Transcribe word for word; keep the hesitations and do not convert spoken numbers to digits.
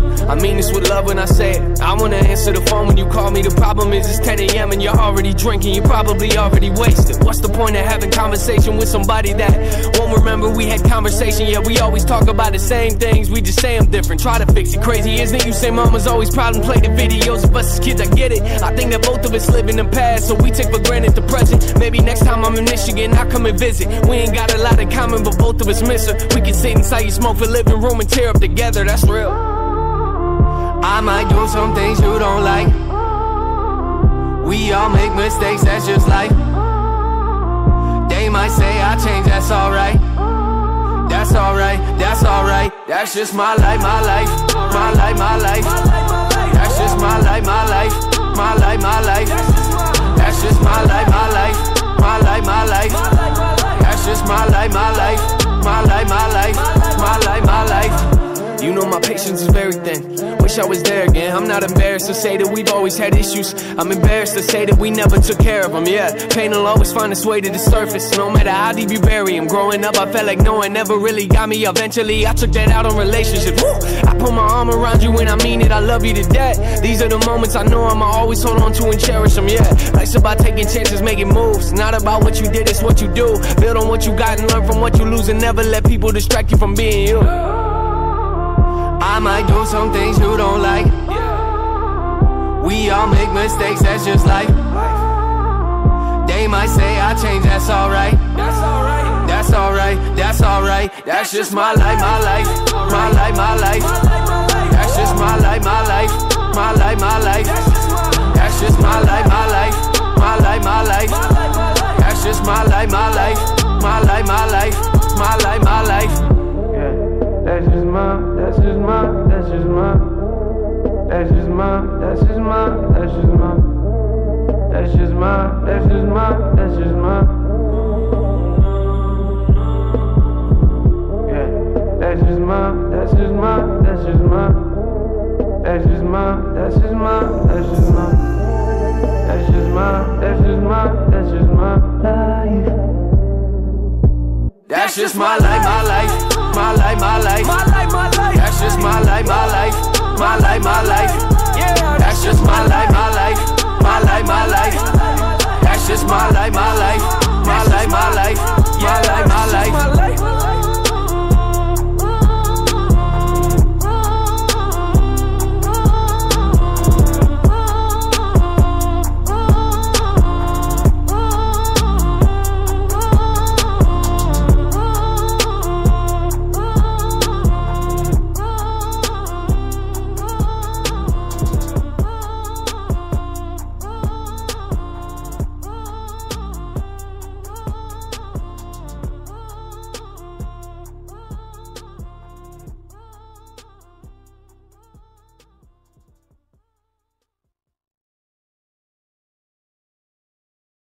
I mean this with love when I say it. I wanna answer the phone when you call me. The problem is it's ten A M and you're already drinking. You're probably already wasted. What's the point of having conversation with somebody that won't remember we had conversation? Yeah, we always talk about the same things, we just say them different. Try to fix it. Crazy isn't it? You say mama's always proud and play the videos of us as kids. I get it. I think that both of us live in the past, so we take for granted the present. Maybe next time I'm in Michigan, I'll come and visit. We ain't got a lot in common, but both of us miss her. We can sit inside your smoke for living room and tear up together. That's real. I might do some things you don't like. We all make mistakes, that's just life. They might say I changed, that's alright. That's alright, that's alright. That's just my life, my life. My life, my life. That's just my life, my life. My life, my life. That's just my life, my life. My life, my life. That's just my life, my life. My life, my life. My life, my life. You know my patience is very thin. Wish I was there again. I'm not embarrassed to say that we've always had issues. I'm embarrassed to say that we never took care of them. Yeah, pain will always find its way to the surface, no matter how deep you bury him. Growing up, I felt like no one ever really got me. Eventually, I took that out on relationships. Woo! I put my arm around you and I mean it. I love you to death. These are the moments I know I'ma always hold on to and cherish them. Yeah, life's about taking chances, making moves. Not about what you did, it's what you do. Build on what you got and learn from what you lose, and never let people distract you from being you. I might do some things you don't like. We all make mistakes, that's just life. They might say I changed, that's alright. That's alright, that's alright, that's alright. That's just my life, my life. My life, my life. That's just my life, my life. My life, my life. That's just my life, my life. My life, my life. That's just my life, my life. My life, my life. My life, my life. That's just my, that's just my, that's just my, that's just my, that's just my, that's just my, that's just my, that's just my, that's just my. Yeah, that's just my, that's just my, that's just my, that's just my, that's just my, that's just my, that's just my, that's just my, that's just my life. That's just my life, my life. My life, my life, my life, my life. That's just my life, my life, my life, my life. Yeah, that's just my life, my life, my life, my life. That's just my life, my life, my life, my life, my life, my life.